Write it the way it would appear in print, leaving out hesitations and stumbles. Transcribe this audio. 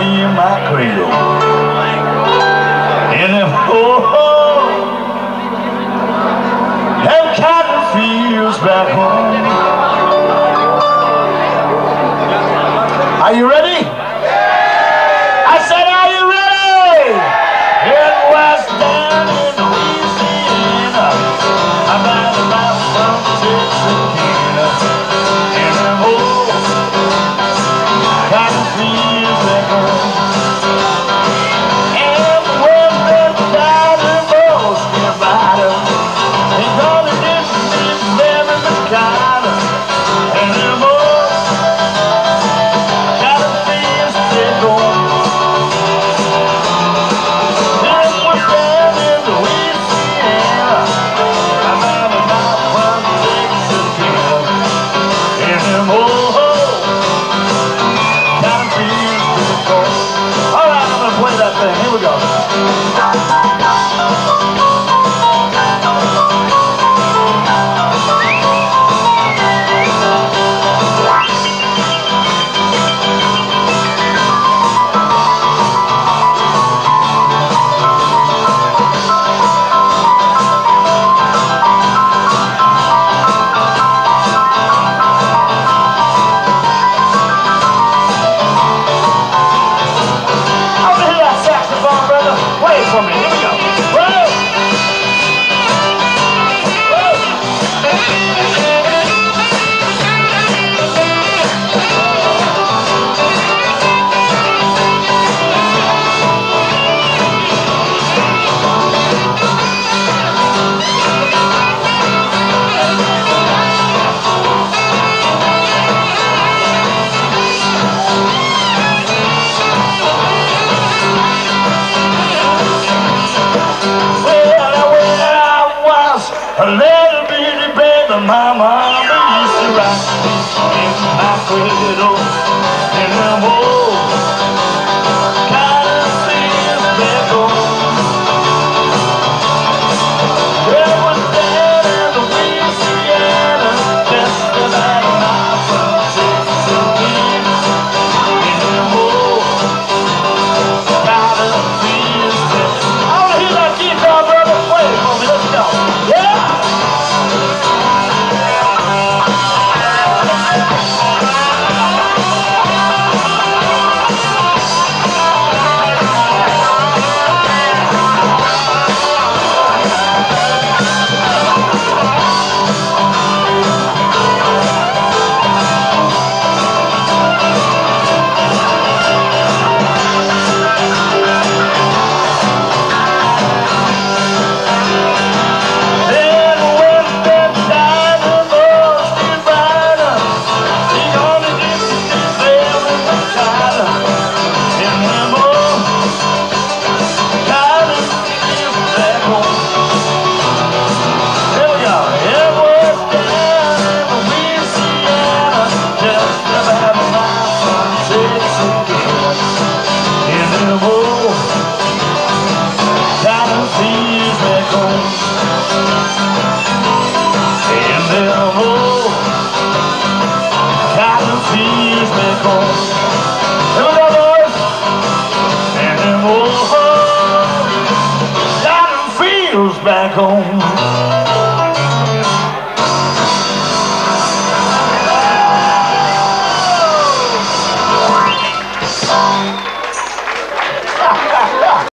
me in my cradle. And them them cotton fields back home. Are you ready? I said, are you ready? It was down in Louisiana, about from Texarkana, and them cotton fields back home. And when the cotton balls get by them, they gonna get them in the cotton, and them cotton fields back home. This was down in Louisiana, about from Texarkana, and them cotton fields back home. All right, I'm gonna play that thing. Here we go. A little bitty baby, my mama used to rock in my cradle, in them old cotton fields back home. It was down in Louisiana, just about a mile from Texarkana, in them old cotton fields back home. I wanna hear that guitar, brother. Play it for me. Let's go. Yeah. Back home.